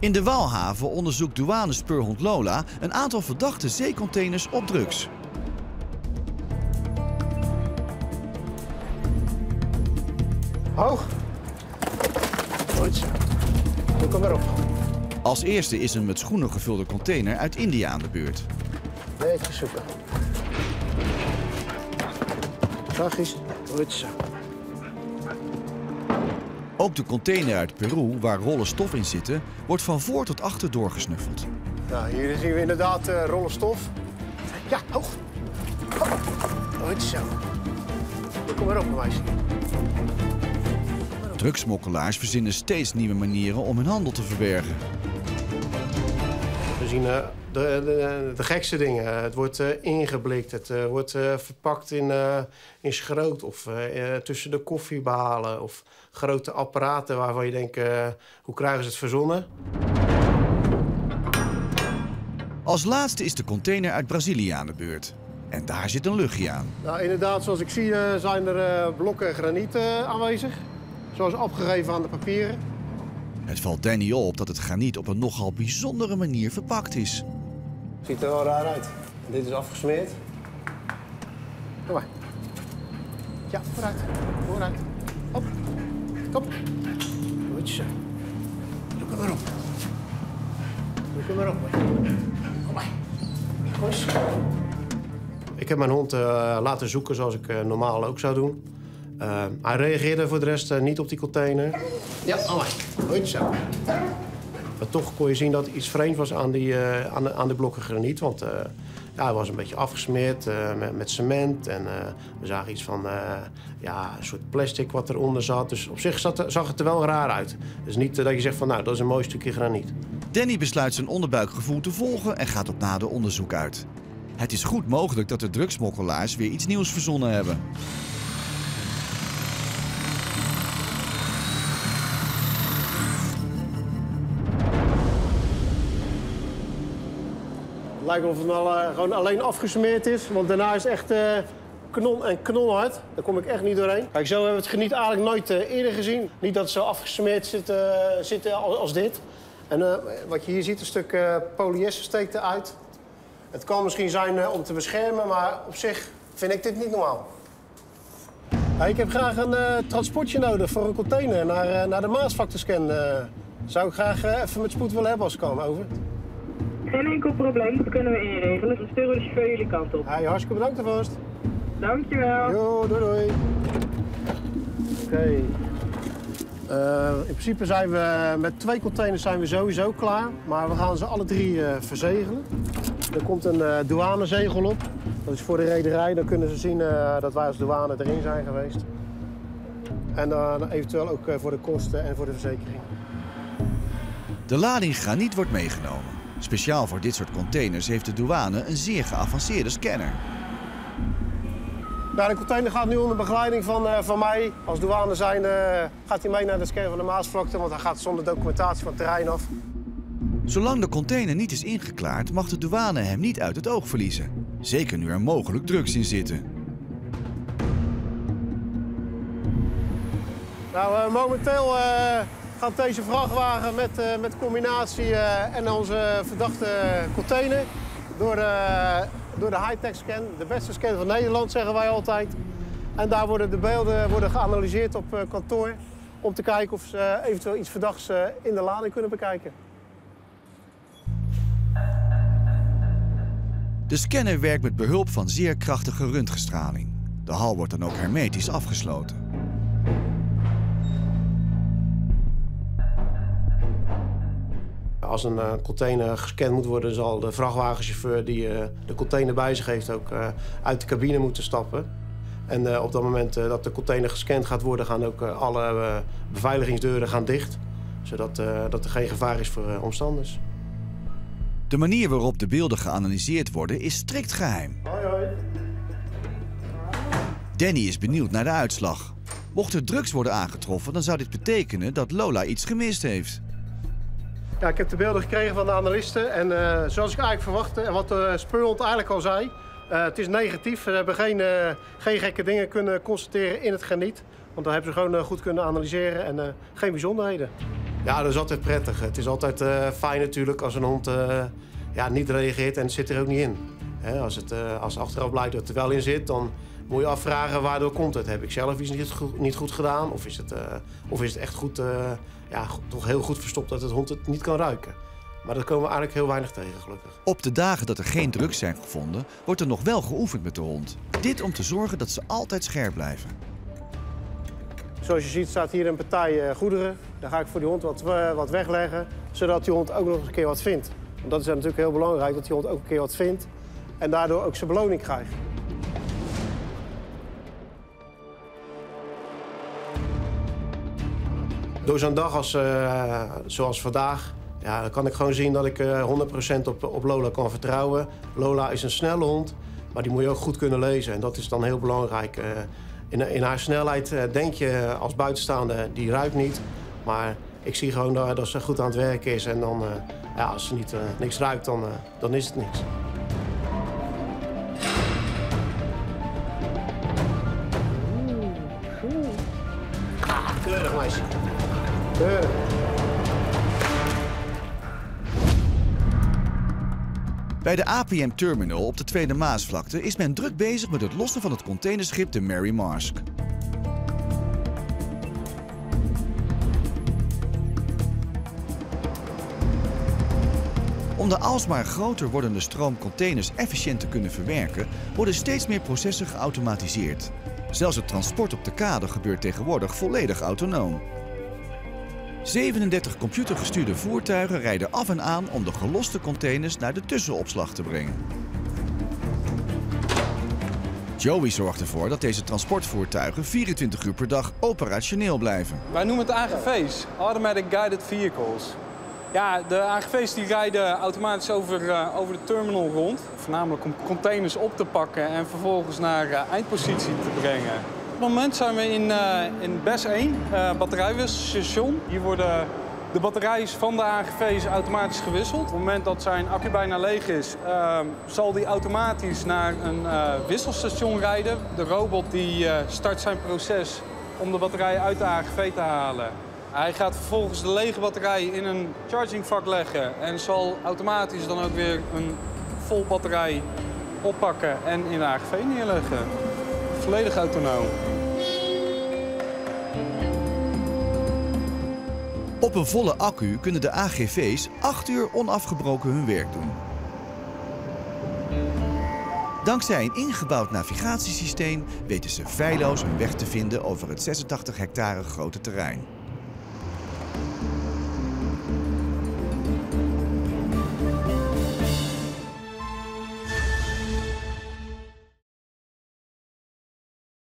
In de Waalhaven onderzoekt douanespeurhond Lola een aantal verdachte zeecontainers op drugs. Hoog. Goed zo. Kom maar op. Als eerste is een met schoenen gevulde container uit India aan de beurt. Even zoeken. Zachtjes. Goed zo. Ook de container uit Peru, waar rollen stof in zitten, wordt van voor tot achter doorgesnuffeld. Nou, hier zien we inderdaad rollen stof. Ja, hoog. Goed zo. Kom maar op, meisje. Drugsmokkelaars verzinnen steeds nieuwe manieren om hun handel te verbergen. We zien de gekste dingen. Het wordt ingeblikt, het wordt verpakt in schroot of tussen de koffiebalen of grote apparaten waarvan je denkt, hoe krijgen ze het verzonnen? Als laatste is de container uit Brazilië aan de beurt. En daar zit een luchtje aan. Nou, inderdaad, zoals ik zie zijn er blokken graniet aanwezig. Zoals opgegeven aan de papieren. Het valt Danny op dat het graniet op een nogal bijzondere manier verpakt is. Ziet er wel raar uit. Dit is afgesmeerd. Kom maar. Ja, vooruit. Vooruit. Hop. Kom. Goed zo. Doe hem maar op. Doe hem maar op. Kom maar. Goed zo. Ik heb mijn hond laten zoeken zoals ik normaal ook zou doen. Hij reageerde voor de rest niet op die container. Ja, allemaal. Goed zo. Maar toch kon je zien dat er iets vreemd was aan de blokken graniet. Want ja, hij was een beetje afgesmeerd met cement. En we zagen iets van een soort plastic wat eronder zat. Dus op zich zag het er wel raar uit. Dus niet dat je zegt van, nou, dat is een mooi stukje graniet. Danny besluit zijn onderbuikgevoel te volgen en gaat op nader onderzoek uit. Het is goed mogelijk dat de drugsmokkelaars weer iets nieuws verzonnen hebben. Het lijkt alsof het al gewoon alleen afgesmeerd is. Want daarna is het echt kanon en knolhard. Daar kom ik echt niet doorheen. Kijk, zo hebben we het geniet eigenlijk nooit eerder gezien. Niet dat het zo afgesmeerd zit als dit. En wat je hier ziet, een stuk polyester steekt eruit. Het kan misschien zijn om te beschermen, maar op zich vind ik dit niet normaal. Ja, ik heb graag een transportje nodig voor een container naar de Maasvlaktescan. Zou ik graag even met spoed willen hebben als ik kan, over. Geen enkel probleem, dat kunnen we inregelen. Dan sturen we de chauffeur jullie kant op. Hey, hartstikke bedankt alvast. Dankjewel. Jo, doei doei. Oké. In principe zijn we met 2 containers zijn we sowieso klaar. Maar we gaan ze alle 3 verzegelen. Er komt een douanezegel op. Dat is voor de rederij. Dan kunnen ze zien dat wij als douane erin zijn geweest. En dan eventueel ook voor de kosten en voor de verzekering. De lading graniet wordt meegenomen. Speciaal voor dit soort containers heeft de douane een zeer geavanceerde scanner. Nou, de container gaat nu onder begeleiding van mij. Als douane zijn gaat hij mee naar de scan van de Maasvlakte, want hij gaat zonder documentatie van het terrein af. Zolang de container niet is ingeklaard, mag de douane hem niet uit het oog verliezen. Zeker nu er mogelijk drugs in zitten. Nou, momenteel gaat deze vrachtwagen met combinatie en onze verdachte container door de high-tech scan. De beste scan van Nederland, zeggen wij altijd. En daar worden de beelden geanalyseerd op kantoor om te kijken of ze eventueel iets verdachts in de lading kunnen bekijken. De scanner werkt met behulp van zeer krachtige röntgenstraling. De hal wordt dan ook hermetisch afgesloten. Als een container gescand moet worden, zal de vrachtwagenchauffeur die de container bij zich heeft ook uit de cabine moeten stappen. En op dat moment dat de container gescand gaat worden, gaan ook alle beveiligingsdeuren gaan dicht. Zodat dat er geen gevaar is voor omstanders. De manier waarop de beelden geanalyseerd worden is strikt geheim. Hoi, hoi. Danny is benieuwd naar de uitslag. Mocht er drugs worden aangetroffen, dan zou dit betekenen dat Lola iets gemist heeft. Ja, ik heb de beelden gekregen van de analisten en zoals ik eigenlijk verwachtte en wat de speurhond eigenlijk al zei, het is negatief. We hebben geen gekke dingen kunnen constateren in het graniet. Want daar hebben ze gewoon goed kunnen analyseren en geen bijzonderheden. Ja, dat is altijd prettig. Het is altijd fijn natuurlijk als een hond niet reageert en het zit er ook niet in. Als achteraf blijkt dat het er wel in zit, dan moet je afvragen waardoor komt het. Heb ik zelf iets niet goed gedaan of is het echt goed, toch heel goed verstopt dat het hond het niet kan ruiken. Maar dat komen we eigenlijk heel weinig tegen, gelukkig. Op de dagen dat er geen drugs zijn gevonden, wordt er nog wel geoefend met de hond. Dit om te zorgen dat ze altijd scherp blijven. Zoals je ziet staat hier een partij goederen. Daar ga ik voor die hond wat wegleggen, zodat die hond ook nog eens een keer wat vindt. Want dat is natuurlijk heel belangrijk, dat die hond ook een keer wat vindt en daardoor ook zijn beloning krijgt. Door zo'n dag zoals vandaag, dan kan ik gewoon zien dat ik 100% op Lola kan vertrouwen. Lola is een snelle hond, maar die moet je ook goed kunnen lezen. En dat is dan heel belangrijk. In haar snelheid denk je als buitenstaande, die ruikt niet. Maar ik zie gewoon dat ze goed aan het werk is. En dan, als ze niks ruikt, dan is het niks. Keurig meisje. Keurig. Bij de APM Terminal op de Tweede Maasvlakte is men druk bezig met het lossen van het containerschip de Mary Marsk. Om de alsmaar groter wordende stroom containers efficiënt te kunnen verwerken, worden steeds meer processen geautomatiseerd. Zelfs het transport op de kade gebeurt tegenwoordig volledig autonoom. 37 computergestuurde voertuigen rijden af en aan om de geloste containers naar de tussenopslag te brengen. Joey zorgt ervoor dat deze transportvoertuigen 24 uur per dag operationeel blijven. Wij noemen het AGV's, Automatic Guided Vehicles. Ja, de AGV's die rijden automatisch over de terminal rond. Voornamelijk om containers op te pakken en vervolgens naar eindpositie te brengen. Op het moment zijn we in BES 1, batterijwisselstation. Hier worden de batterijen van de AGV's automatisch gewisseld. Op het moment dat zijn accu bijna leeg is, zal die automatisch naar een wisselstation rijden. De robot die start zijn proces om de batterijen uit de AGV te halen. Hij gaat vervolgens de lege batterij in een chargingvak leggen en zal automatisch dan ook weer een vol batterij oppakken en in de AGV neerleggen. Volledig autonoom. Op een volle accu kunnen de AGV's 8 uur onafgebroken hun werk doen. Dankzij een ingebouwd navigatiesysteem weten ze feilloos hun weg te vinden over het 86 hectare grote terrein.